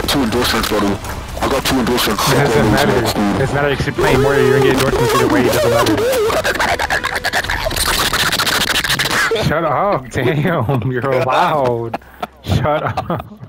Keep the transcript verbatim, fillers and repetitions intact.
got two endorsements, buddy. I got two endorsements. It doesn't matter. It doesn't matter. You can play more. You're gonna get endorsements either way. It doesn't matter. Shut up. Damn. You're loud. Shut up.